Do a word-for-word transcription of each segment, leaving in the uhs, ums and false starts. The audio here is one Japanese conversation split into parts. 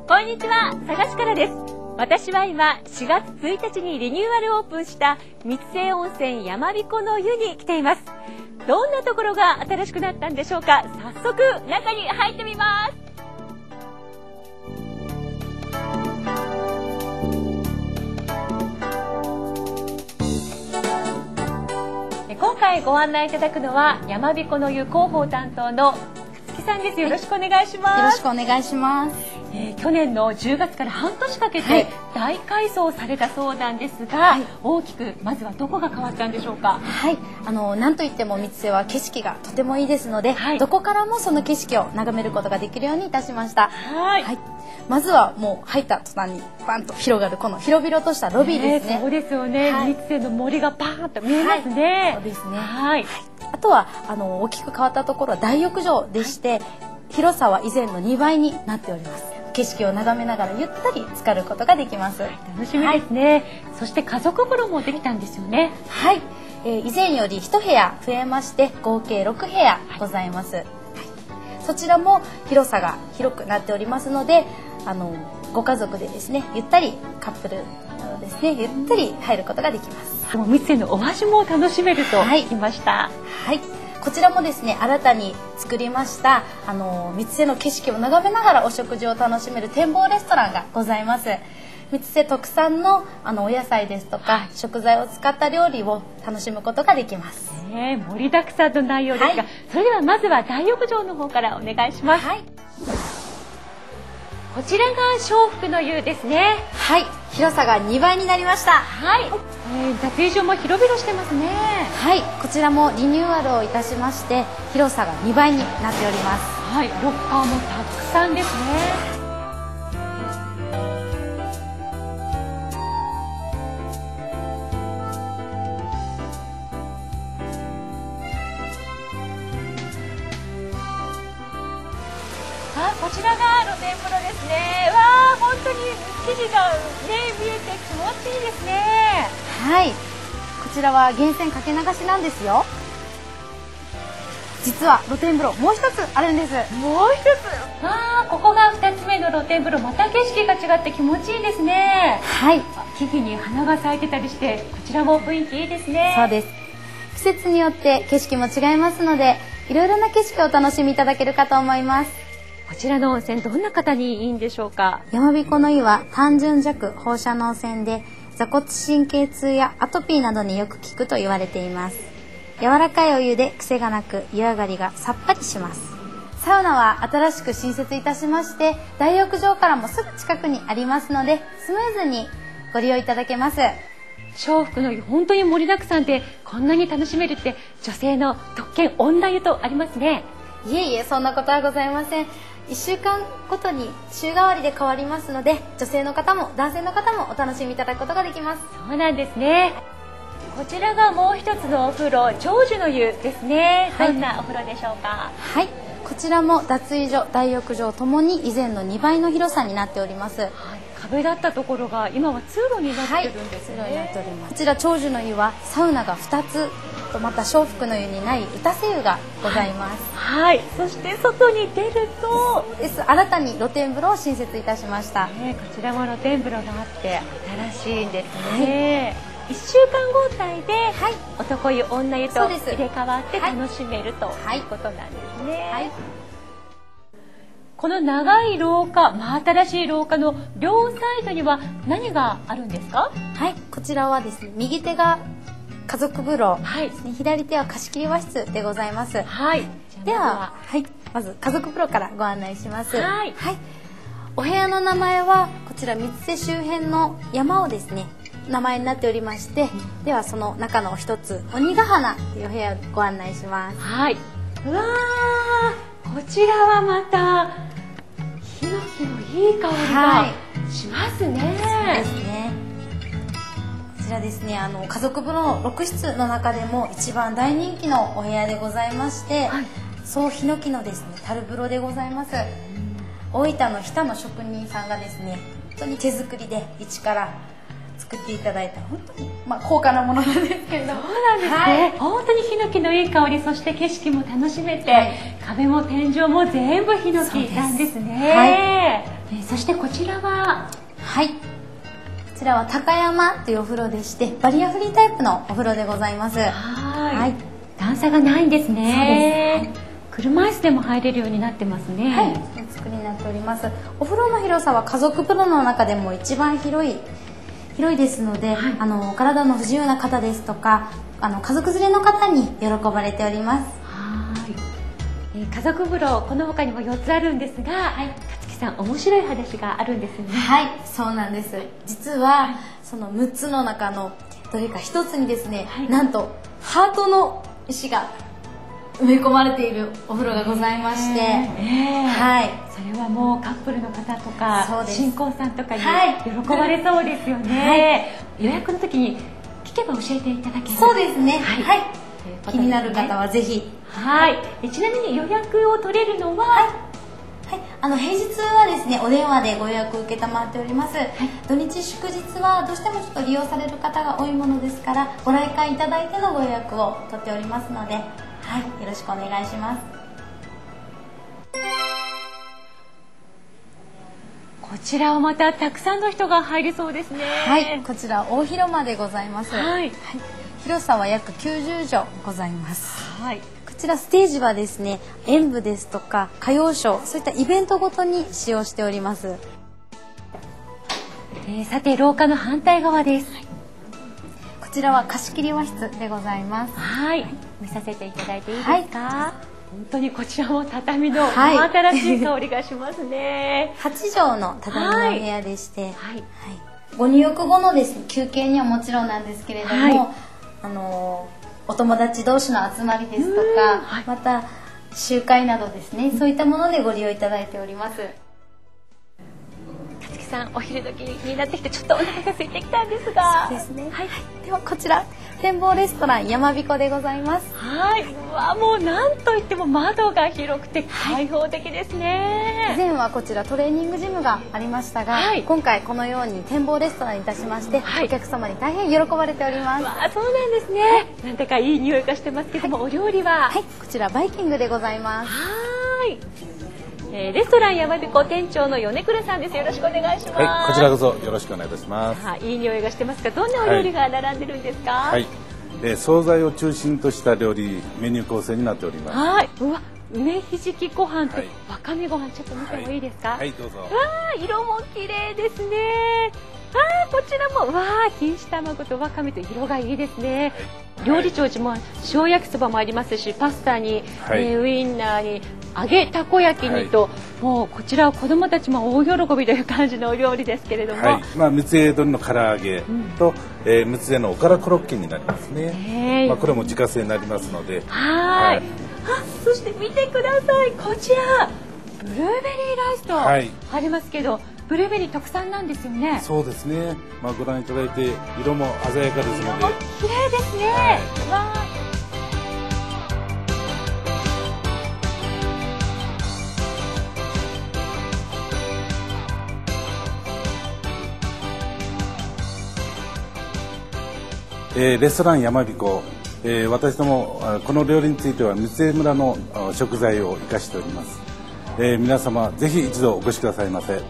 こんにちは、佐賀市からです。私は今しがつついたちにリニューアルオープンした三ツ瀬温泉やまびこの湯に来ています。どんなところが新しくなったんでしょうか。早速中に入ってみます。今回ご案内いただくのはやまびこの湯広報担当の勝木さんです。よろしくお願いします。 よろしくお願いします。 えー、去年のじゅうがつから半年かけて大改装されたそうなんですが、はい、大きくまずはどこが変わったんでしょうか。 はい、あのなんといっても三ツ瀬は景色がとてもいいですので、はい、どこからもその景色を眺めることができるようにいたしました。 はい、はい、 まずはもう入った途端にバンと広がるこの広々としたロビーですね。 そうですよね、はい、三ツ瀬の森がバーンと見えますね。 はい、そうですね。はい、あとはあの大きく変わったところは大浴場でして、はい、広さは以前のにばいになっております。景色を眺めながらゆったり浸かることができます。はい、 楽しみですね。はい、そして家族風呂もできたんですよね。 はい、えー、以前よりいち部屋増えまして合計ろく部屋ございます。はい、そちらも広さが広くなっておりますので、あのご家族でですねゆったりカップルなどですねゆったり入ることができます。 もう三ツ瀬のお味も楽しめると聞きました。 はい、はい、こちらもですね新たに作りましたあの三ツ瀬の景色を眺めながらお食事を楽しめる展望レストランがございます。三ツ瀬特産のあのお野菜ですとか、はい、食材を使った料理を楽しむことができます。 ね、盛りだくさんの内容ですが、はい、それではまずは大浴場の方からお願いします。はい、こちらが笑福の湯ですね。 はい、広さがにばいになりました。 はい、えー、脱衣所も広々してますね。 はい、こちらもリニューアルをいたしまして広さがにばいになっております。 はい、ロッカーもたくさんですね。あ、こちらが露天風呂ですね。わあ、本当に生地が、ね、見えて気持ちいいですね。 はい、こちらは源泉かけ流しなんですよ。実は露天風呂もう一つあるんです。 もう一つ、ああ、ここがふたつめの露天風呂。また景色が違って気持ちいいですね。はい、木々に花が咲いてたりしてこちらも雰囲気いいですね。 そうです。季節によって景色も違いますのでいろいろな景色をお楽しみいただけるかと思います。 こちらの温泉どんな方にいいんでしょうか。 やまびこの湯は単純弱放射能泉で坐骨神経痛やアトピーなどによく効くと言われています。柔らかいお湯で癖がなく湯上がりがさっぱりします。サウナは新しく新設いたしまして大浴場からもすぐ近くにありますのでスムーズにご利用いただけます。 笑福の湯本当に盛りだくさんでこんなに楽しめるって女性の特権女湯とありますね。 いえいえ、そんなことはございません。いっしゅうかんごとに週替わりで変わりますので女性の方も男性の方もお楽しみいただくことができます。 そうなんですね。こちらがもう一つのお風呂、長寿の湯ですね。どんなお風呂でしょうか。 はい、こちらも脱衣所大浴場ともに以前のにばいの広さになっております。はい、 壁だったところが今は通路になってるんですね。はい、通路になっております。 こちら長寿の湯はサウナがふたつとまた笑福の湯にない打たせ湯がございます。 はい、はい、そして外に出るとです新たに露天風呂を新設いたしました。 ね、こちらも露天風呂があって新しいんですね。はい、いっしゅうかん交代で、はい、男湯女湯と入れ替わって楽しめるということなんですね。はいはい、この長い廊下、真新しい廊下の両サイドには何があるんですか。 はい、こちらはですね右手が家族風呂、はい、左手は貸し切り和室でございます。はい、では、はい、まず家族風呂からご案内します。はい、はい、お部屋の名前はこちら三ツ瀬周辺の山をですね名前になっておりまして、ではその中の一つ鬼ヶ花というお部屋をご案内します。はい、 うわー、こちらはまたヒノキのいい香りがしますね。 はい、そうですね。こちらですね、あの家族風呂のろく室の中でも一番大人気のお部屋でございまして、はい、総ヒノキのですね樽風呂でございます。大分の日田の職人さんがですね本当に手作りで一から作っていただいた本当に、まあ、高価なものなんですけれども。 そうなんですね。はい、本当にヒノキのいい香り、そして景色も楽しめて、はい、 壁も天井も全部ヒノキなんですね。はい、えそしてこちらは、 はい、こちらは高山というお風呂でして、バリアフリータイプのお風呂でございます。はい、 はい、段差がないんですね。そうです。はい、車椅子でも入れるようになってますね。 はい、お作りになっております。お風呂の広さは家族風呂の中でも一番広い広いですので、はい、あの体の不自由な方ですとか、あの家族連れの方に喜ばれております。 はい、えー、家族風呂この他にもよっつあるんですが、はい、勝木さん面白い話があるんですよね。 はい、そうなんです。実は、はい、そのむっつの中のどれかひとつにですね、はい、なんとハートの石が埋め込まれているお風呂がございまして、えー、はい、 それはもうカップルの方とか新婚さんとかに喜ばれそうですよね。はい、予約の時に聞けば教えていただける。 そうですね。はい、はい、気になる方はぜひ。 はい。ちなみに予約を取れるのは、はい、 はい、あの平日はですねお電話でご予約を受けたまっております。はい、土日祝日はどうしてもちょっと利用される方が多いものですから、ご来館いただいてのご予約を取っておりますので、はい、よろしくお願いします。 こちらはまたたくさんの人が入りそうですね。 はい、こちら大広間でございます。はい、はい、広さは約きゅうじゅうじょうございます。はい、こちらステージはですね演舞ですとか歌謡ショー、そういったイベントごとに使用しております。 えー、さて廊下の反対側です。はい、 こちらは貸切和室でございます。 はい、見させていただいていいですか。はい、本当にこちらも畳の真新しい香りがしますね。 はちじょうの畳の部屋でして、はいはいはい、ご入浴後のですね休憩にはもちろんなんですけれども、はい、あのお友達同士の集まりですとか、はい、また集会などですね、そういったものでご利用いただいております。 勝木さん、お昼時になってきてちょっとお腹が空いてきたんですが。 そうですね。はい、ではこちら展望レストランやまびこでございます。 はい、うわ、もうなんといっても窓が広くて開放的ですね。 以前はこちらトレーニングジムがありましたが、はい、今回このように展望レストランにいたしまして、はい、お客様に大変喜ばれております。 わあ、そうなんですね。なんだかいい匂いがしてますけども、はい、お料理は、 はい、こちらバイキングでございます。 はい、えー、レストランやまびこ店長の米倉さんです。よろしくお願いします。 はい、こちらこそよろしくお願いいたします。 はい、いい匂いがしてますが、どんなお料理が並んでるんですか。はい、 えー、惣菜を中心とした料理メニュー構成になっております。 はい、うわ、梅ひじきご飯とわかめご飯、ちょっと見てもいいですか。 はい、はい、どうぞ。わあ、色も綺麗ですね。あ、こちらもわあ、錦糸卵とわかめと色がいいですね。はい、料理長自慢、塩焼きそばもありますし、パスタに、はい、えー、ウインナーに揚げたこ焼きにと、はい、もうこちらは子どもたちも大喜びという感じのお料理ですけれども、はい、 まあ、三つ江鶏の唐揚げと、うん、えー、三つ江のおからコロッケになりますね。えー、まあ、これも自家製になりますので。 はい、はい、あ、そして見てください、こちらブルーベリーライスとありますけど、はい、ブルーベリー特産なんですよね。 そうですね。まあ、ご覧いただいて色も鮮やかですので。 色も綺麗ですね。はい、わあ。 えー、レストランやまびこ、えー、私どもこの料理については三江村の食材を生かしております。えー、皆様ぜひ一度お越しくださいませ。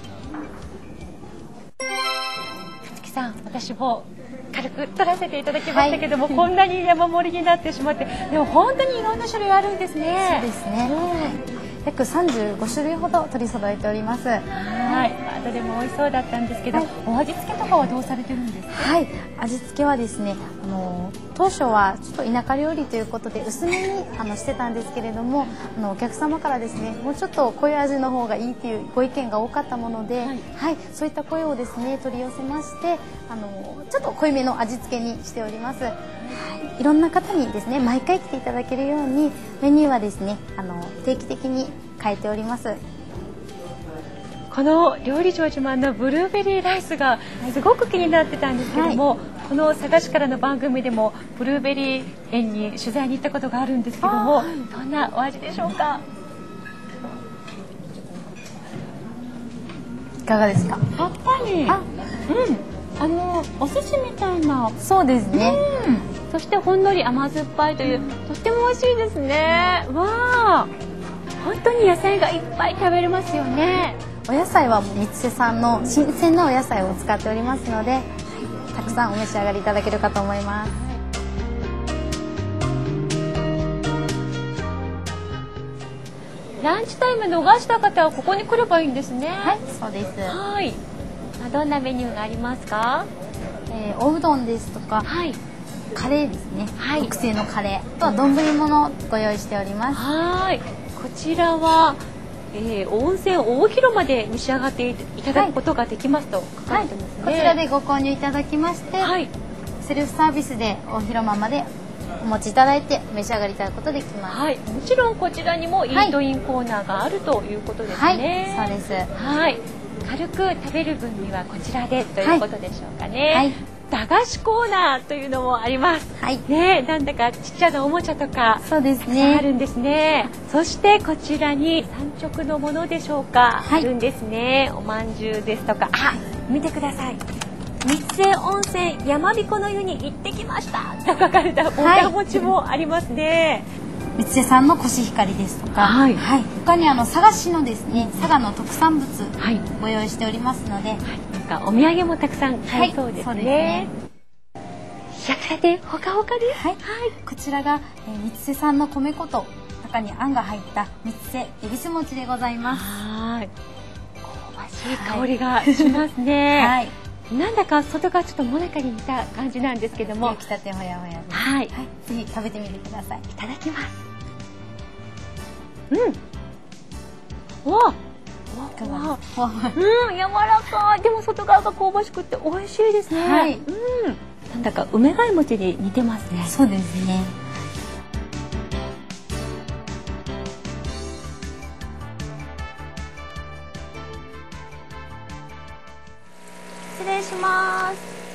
勝木さん、私も軽く撮らせていただきましたけども、はい、こんなに山盛りになってしまって、でも本当にいろんな種類あるんですね。 そうですね。うん、約さんじゅうごしゅるいほど取り揃えております。はい、 どれも美味しそうだったんですけど、はい、お味付けとかはどうされてるんですか。 はい、味付けはですね、あの当初はちょっと田舎料理ということで薄めにあのしてたんですけれども、あのお客様からですね、もうちょっと濃い味の方がいいというご意見が多かったもので、はい、はい、そういった声をですね取り寄せまして、あのちょっと濃いめの味付けにしております。はい、いろんな方にですね毎回来ていただけるようにメニューはですね、あの定期的に変えております。 この料理長自慢のブルーベリーライスがすごく気になってたんですけども、はい、この佐賀市からの番組でもブルーベリー園に取材に行ったことがあるんですけども、どんなお味でしょうか。 いかがですか。 やっぱり、あ、うん、あのお寿司みたいな。 そうですね。 うん、 そしてほんのり甘酸っぱいというとっても美味しいですね。わあ、本当に野菜がいっぱい食べれますよね。 お野菜は三瀬産の新鮮なお野菜を使っておりますので、はい、たくさんお召し上がりいただけるかと思います。 ランチタイム逃した方はここに来ればいいんですね。 はい、そうです。 はい。どんなメニューがありますか？ えー、おうどんですとか、はい、カレーですね。はい、特製のカレー、あとは丼物をご用意しております。 はい。こちらは、えー、温泉大広間で召し上がっていただくことができますと書かれてますね。 はい、こちらでご購入いただきまして、はい、セルフサービスで大広間までお持ちいただいてお召し上がりいただくことできます。 はい、もちろんこちらにもイートインコーナーがあるということですね。 はい、そうです。 はい、軽く食べる分にはこちらでということでしょうかね。はい、駄菓子コーナーというのもあります。はい、ね、なんだかちっちゃなおもちゃとか、そうですね、あるんですね。そしてこちらに産直のものでしょうか、はい、あるんですね。お饅頭ですとか、あ、見てください。三瀬温泉山彦の湯に行ってきましたと書かれたぼたもちもありますね。 三瀬産のコシヒカリですとか、はいはい、他にあの佐賀市のですね、佐賀の特産物、はい、ご用意しておりますので、はい、 なんかお土産もたくさん買えそうですね。焼きたてほかほかです。 はい、はい、こちらが、えー、三瀬産の米粉と中にあんが入った三瀬えびす餅でございます。 はい、香ばしい香りがしますね。はい、なんだか外がちょっともなかに似た感じなんですけども、 焼きたてほやほやです。 はい、はい、ぜひ食べてみてください。いただきます。うん、わあ、うん、柔らかい。でも外側が香ばしくて美味しいですね。はい、うん、なんだか梅貝餅に似てますね。 そうですね。失礼します。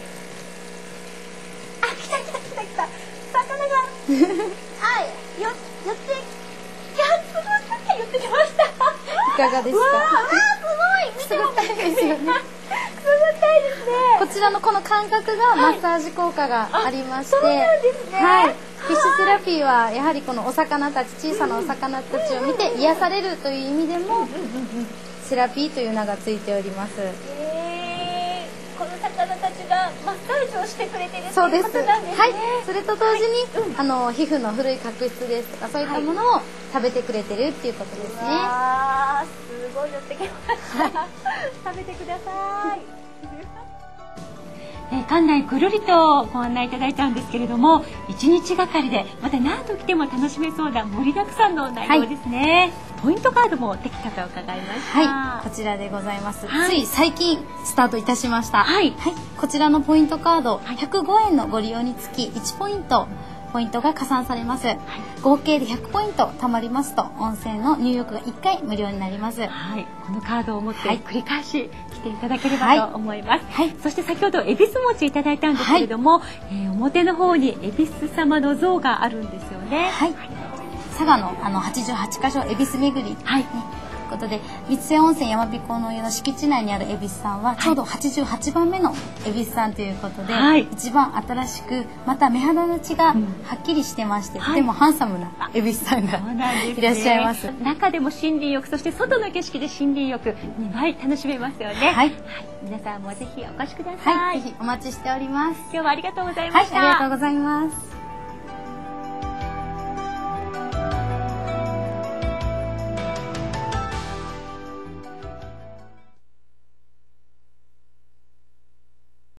あ、来た来た来た来た。魚がはい、よ寄っていや、すごい寄ってきました。いかがですか？わあ、すごい。くすぐったいですよね。くすぐったいですね。こちらのこの感覚がマッサージ効果がありまして、そうなんですね。はい。フィッシュセラピーはやはりこのお魚たち、小さなお魚たちを見て癒されるという意味でもセラピーという名がついております。この魚たちがマッサージをしてくれているということなんですね。はい。それと同時に、はい、あの皮膚の古い角質ですとかそういったものを食べてくれてるっていうことですね。あー、すごい寄ってきました。食べてください。 えー、館内くるりとご案内いただいたんですけれども、一日がかりでまた何度来ても楽しめそうな盛りだくさんの内容ですね。はい、ポイントカードもできたと伺いました。 はい、こちらでございます。はい、つい最近スタートいたしました。はい、はい、こちらのポイントカード、ひゃくごえんのご利用につきいちポイントポイントが加算されます。はい、合計でひゃくポイント貯まりますと温泉の入浴がいっかい無料になります。 はい、このカードを持って繰り返し来ていただければと思います。はいはい、そして先ほど恵比寿餅いただいたんですけれども、はい、えー、表の方に恵比寿様の像があるんですよね。はい、 佐賀のあのはちじゅうはちかしょ恵比寿巡り、はい、ね、ということで三瀬温泉山彦の湯の敷地内にある恵比寿さんはちょうどはちじゅうはちばんめの恵比寿さんということで、はい、一番新しくまた目肌の血がはっきりしてまして、うん、とてもハンサムな恵比寿さんが、はい、いらっしゃいます。 中でも森林浴、そして外の景色で森林浴にばい楽しめますよね。はい、はい、皆さんもぜひお越しください。 はい、ぜひお待ちしております。 今日はありがとうございました。 はい、ありがとうございます。